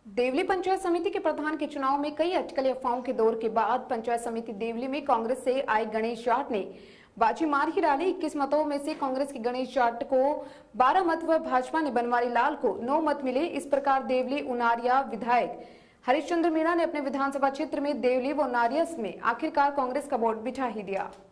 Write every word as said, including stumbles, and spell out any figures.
देवली पंचायत समिति के प्रधान के चुनाव में कई अटकलें अफवाहों के दौर के बाद पंचायत समिति देवली में कांग्रेस से आए गणेश जाट ने बाजी मार ही डाली। इक्कीस मतों में से कांग्रेस के गणेश जाट को बारह मत व भाजपा ने बनवारी लाल को नौ मत मिले। इस प्रकार देवली उनारिया विधायक हरीश चंद्र मीणा ने अपने विधानसभा क्षेत्र में देवली व उनारिया में आखिरकार कांग्रेस का वोट बिठा ही दिया।